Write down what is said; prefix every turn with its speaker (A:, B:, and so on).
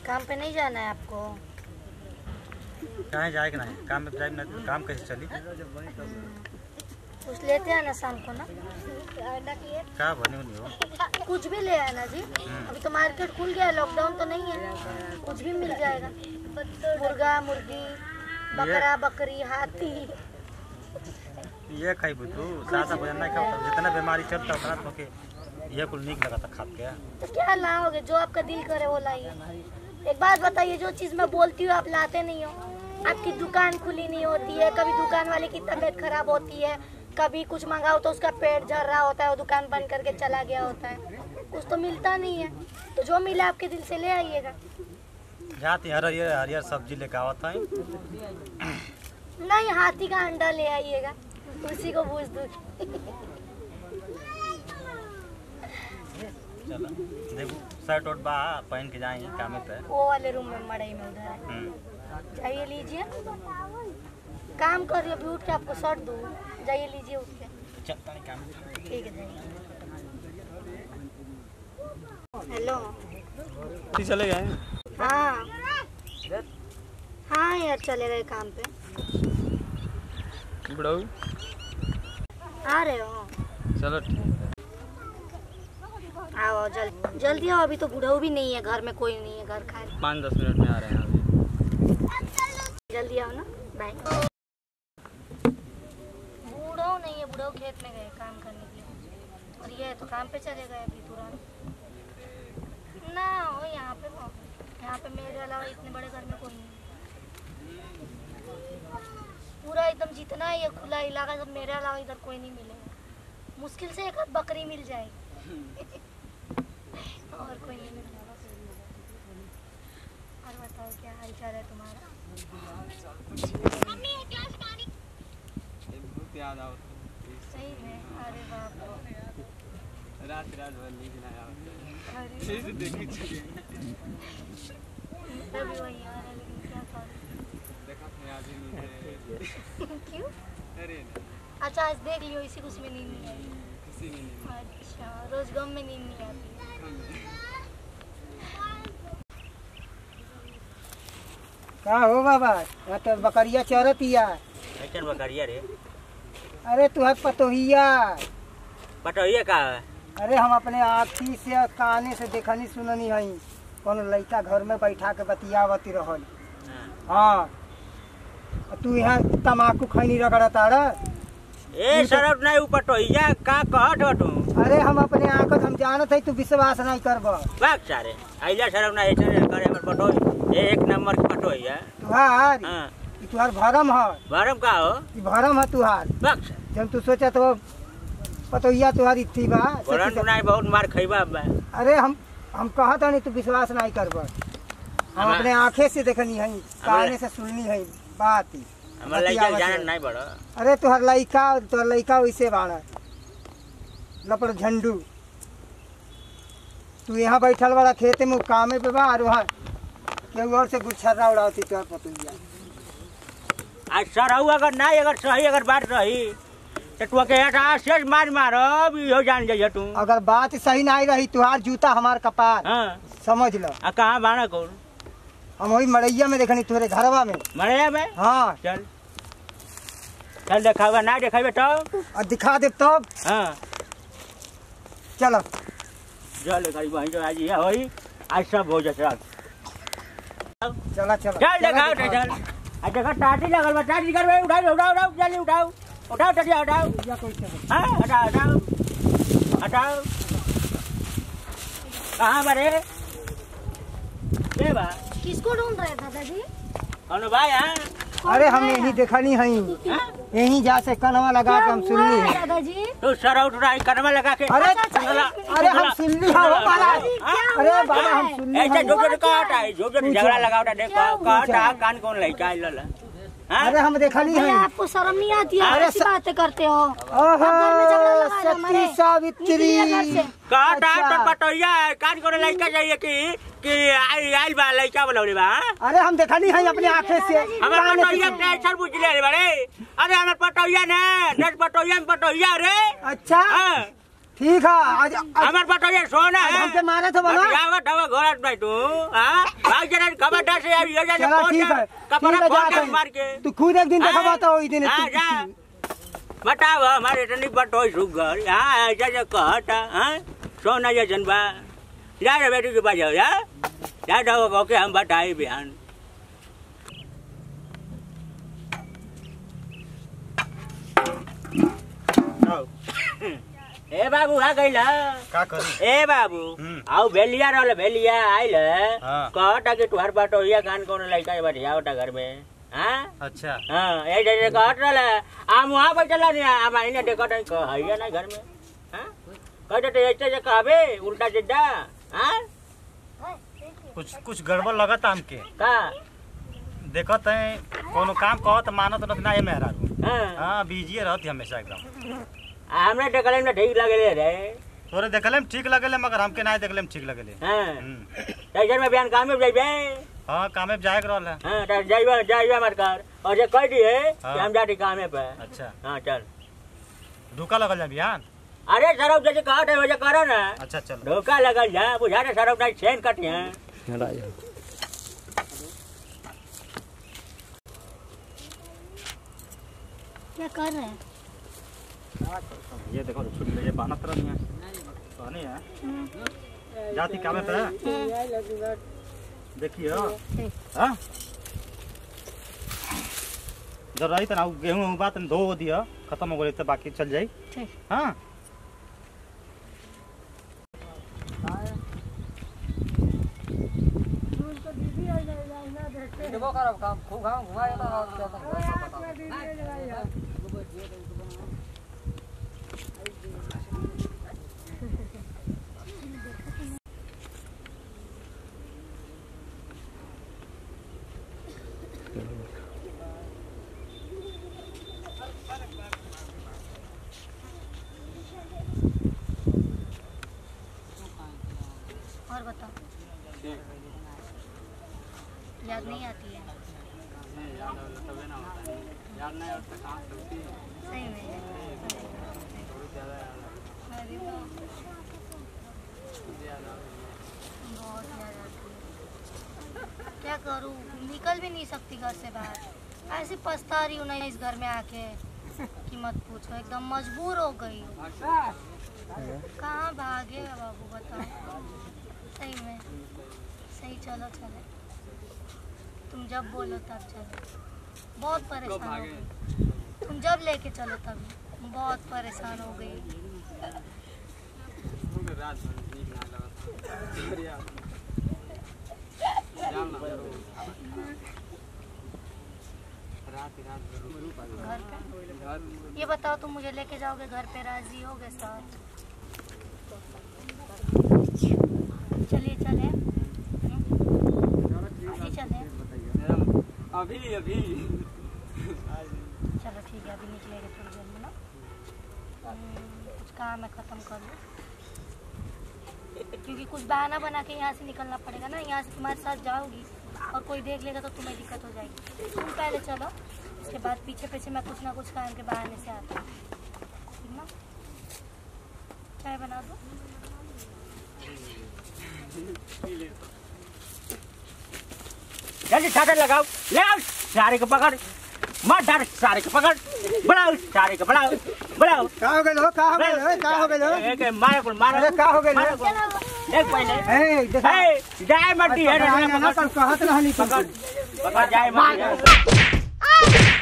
A: काम पे नहीं जाना है आपको?
B: कहाँ जाएगा ना, काम पे जाए ना, काम कैसे चली?
A: कुछ लेते हैं ना शाम को ना।
B: क्या बने नहीं हो?
A: कुछ भी ले आना जी। अभी तो मार्केट खुल गया है, लॉकडाउन तो नहीं है, कुछ भी मिल जाएगा। मुर्गा मुर्गी, बकरा बकरी, हाथी।
B: ये खाई बुतू सादा भोजन नहीं खाओ, जितना बीमारी चलता उतना तो ये कुल नहीं लगा था खा के।
A: तो क्या लाओगे, जो आपका दिल करे वो लाइए। एक बात बताइए, जो चीज मैं बोलती हूँ आप लाते नहीं हो। आपकी दुकान खुली नहीं होती है, कभी दुकान वाले की तबीयत खराब होती है, कभी कुछ मंगाओ तो उसका पेट झड़ रहा होता है, वो दुकान बंद करके चला गया होता है, कुछ तो मिलता नहीं है। तो जो मिला आपके दिल से ले आइएगा।
B: जाती हरियर हरियर सब्जी लेकर आवता है।
A: नहीं, हाथी का अंडा ले आइएगा, उसी को भूज दूँ।
B: चलो देखो शर्ट और बा पहन के जाएंगे काम पे।
A: वो वाले रूम में मड़ई में उधर है, जाइए लीजिए। काम करिए, अभी उठ के आपको शर्ट दूँ, जाइए लीजिए उठ के।
B: चलता नहीं काम।
A: ठीक है जाइए। हेलो,
B: चले गए?
A: हाँ हाँ यार, चले गए काम पे।
B: बुढ़ऊ
A: आ रहे हो?
B: चलो
A: आओ जल्दी आओ, अभी तो बुढ़ऊ भी नहीं है, घर में कोई नहीं है, घर खाली।
B: 5-10 मिनट में आ रहे हैं अभी।
A: जल्दी आओ ना, बाय। बुढ़ऊ नहीं है, बुढ़ऊ खेत में गए काम करने के लिए, और ये तो काम पे चले गए अभी तुरंत। ना हो यहाँ पे मेरे अलावा इतने बड़े घर में कोई नहीं। पूरा एकदम जितना ये खुला इलाका, सब मेरे अलावा इधर कोई नहीं मिलेगा। मुश्किल से एक बकरी मिल जाएगी। और कोई नहीं मिल रहा। और बताओ क्या हाल चाल है तुम्हारा?
B: याद आओ
A: सही में? अरे बाप रे,
B: रात भर नींद ना
A: अरे तभी वही आ रहा है, लेकिन क्या करूं?
B: देखा तो याद ही नहीं है।
A: क्यों?
B: अरे
A: अच्छा आज देख लियो, इसी कुछ में नींद नहीं आई।
B: किसी में नहीं।
A: अच्छा, रोज गम में नींद नहीं आती।
C: का हो बाबा, यहाँ तो बकरिया चरतिया।
B: बकरिया रे?
C: अरे तुहर पतोहिया।
B: पटोहिया का?
C: अरे हम अपने आँखी से काने से देखनी सुननी है, कौन लड़का घर में बैठा के बतियावती रहल। हाँ, तू यहाँ तम्बाकू खैनी रगड़ता रहा।
B: ए शराब नहीं ऊपर टोहिया का कहत हो तू?
C: अरे हम अपने आँख हम जानत है, तू विश्वास नहीं करब।
B: बाग सारे आइला शराब नहीं करे हमर पटोही, एक नंबर के पटोहिया
C: तुहार।
B: हां,
C: तुहार भरम है।
B: भरम का हो?
C: भरम है तुहार।
B: बाग
C: जब तू सोचा तो पतोहिया तुहारी थी बा।
B: भरम नहीं, बहुत मार खइबा बा।
C: अरे हम कहत नहीं, तू विश्वास नहीं करब। हम अपने आँखें से देखनी है, काने से सुननी है बात।
B: हमर लइका जानत नहीं बड़।
C: अरे तोहर लइका वैसे बाड़ा लपड़ झंडू। तू यहाँ बैठल बड़ा खेते में कामे पे बा, और वहाँ केहू और से गुच्छर्रा उड़ाती तोहर पतोहिया।
B: आज सरहु अगर नहीं, अगर सही अगर बात रही तो तू के हटा शेष मार इहो जान जाइए तू।
C: अगर बात सही नहीं रही, तुहार जूता हमार कपार।
B: हाँ
C: समझ लो।
B: कहाँ बाना कौन?
C: हम वही मड़ैया में देखनी, तुहरे घरवा में।
B: मड़ैया में?
C: हाँ
B: चल चल देखावा, ना देखावे तो
C: और दिखा दे तब।
B: हाँ
C: चलो
B: चल वहीं जो आज ये होई, आज सब हो जाए।
C: चला चला
B: चल देखाओ चल। आज देखा टाटी लगल बा, टाटी करबे, उठाओ जल्दी उठाओ टटिया हटाओ। हाँ हटाओ कहाँ बारे? बा
A: किसको ढूंढ रहे दादाजी?
B: कौन भाई?
C: अरे हम यही देखनी है, यही जा से कनवा लगा के हम सुननी है।
A: दादाजी
B: तू सर उठ रहा कनमा लगा के?
C: अरे हम सुननी है अरे बाबा हम सुननी है।
B: ऐसे जोजो कहता है, जोजो झगड़ा लगावता देखो कहता कान कौन लइका आइल।
C: अरे हम देखनी है।
A: आपको शर्म नहीं आती है? ऐसी बातें करते हो।
C: सती सावित्री
B: कहता तो पटोहिया कान कौन लइका चाहिए कि आइल बा लइका बोलौले बा।
C: अरे हम देखनी है अपने आँखें से।
B: हमर पटोहिया टेंशन बुझ ले बड़े। अरे हमर पटोहिया ने दस पटोहिया में पटोहिया रे।
C: अच्छा ठीक है, आज
B: हमर पटोहिया सोना है।
C: हमसे मारे तो बोलो।
B: घोड़ा भाई तू। हाँ भाग से अब यो जाने
C: चलो
B: फोन
C: ठीक है
B: कपड़ा
C: ठीक है,
B: फोन
C: जा
B: मार के
C: तू खुद एक दिन देखा तो ओई दिन
B: हाँ, जा बताओ हमारे इतनी बटोई सुगर हाँ ऐसा जो कहता हाँ सोना जैसन बा जा रे बेटी के पास जाओ जा जाओ ओके हम बताए बिहान ए बाबू आ गइल
D: का करी
B: ए बाबू आओ भेलिया रहल भेलिया आइल
D: हाँ।
B: कहता कि तुहार बटोइया कान कौन लड़का बैठिया ओटा घर में हाँ
D: अच्छा
B: हाँ ये जैसे कहत रहल आम वहाँ बैठल नहीं आम आई नहीं देखत है कहैया ना घर में हाँ कहते तो ऐसे जे कहबे उल्टा सीधा हाँ
D: कुछ गड़बड़ लगता हमके
B: का
D: देखत है कोनो काम कहत मानत न ना ये मेहरारू
B: हाँ
D: हाँ बिजी रहती हमेशा एकदम
B: हमने देखल में ठीक लगले रे
D: तोरे देखले में ठीक लगले मगर हमके ना देखले में ठीक लगले
B: हाँ टैक्टर में बयान काम में जाइबे
D: हाँ कामे जाए के रहल है
B: हाँ तो जाइबे मत कर और जे कह दिए कि हम जाती कामे पे
D: अच्छा
B: हाँ चल
D: धोखा लगल जा बिहान
B: अरे सरब जैसे कहत है वैसे करो ना
D: अच्छा चलो
B: धोखा लगल जा बुझा रे सरब नहीं चैन कटी है
A: क्या कर रहे हैं?
D: ये देखो छुट्टी ये बाना तरह नहीं है तो नहीं है जाती कामे पे देखियो हाँ जब रही तो ना गेहूँ बात धो दिया खत्म हो गई तो बाकी चल जाई हाँ
A: और बताओ याद नहीं आती है सही में अरे बहुत याद आती है क्या करूँ निकल भी नहीं सकती घर से बाहर ऐसी पछता रही हूँ ना इस घर में आके कि मत पूछो एकदम मजबूर हो गई हूँ कहाँ भागेगा बाबू बताओ सही में सही चलो चले तुम जब बोलो तब चलो बहुत परेशान हो गई तुम जब लेके चलो तब बहुत परेशान हो गई घर पे ये बताओ तुम मुझे लेके जाओगे घर पे राजी होगे साथ चलिए चले चले
E: अभी अभी
A: चलो ठीक है अभी निकलेंगे थोड़ी देर में ना कुछ काम है ख़त्म कर लो क्योंकि कुछ बहाना बना के यहाँ से निकलना पड़ेगा ना यहाँ से तुम्हारे साथ जाओगी और कोई देख लेगा तो तुम्हें दिक्कत हो जाएगी तुम पहले चलो उसके बाद पीछे पीछे मैं कुछ ना कुछ काम के बहाने से आता हूँ ठीक ना चाय बना दो
B: जल्दी छाता लगाओ ले आओ सारे को पकड़ मत डर सारे को पकड़ बढ़ाओ सारे को बढ़ाओ बढ़ाओ
C: का हो गेलो का हो गेलो का हो गेलो
B: एक मारे को मारो
C: अरे का हो गेलो
B: देख पहले
C: ए देखा
B: ए जाए मत दी है
C: ना कल कहत रहनी
B: पकड़ पकड़ जाए मत